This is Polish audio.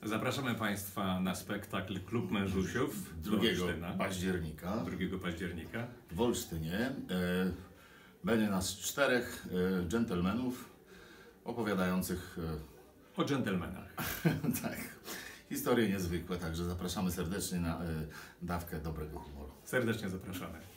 Zapraszamy Państwa na spektakl Klub Mężusiów 2 października 2 października w Olsztynie. Będzie nas 4 dżentelmenów opowiadających o dżentelmenach. tak, historie niezwykłe, także zapraszamy serdecznie na dawkę dobrego humoru. Serdecznie zapraszamy.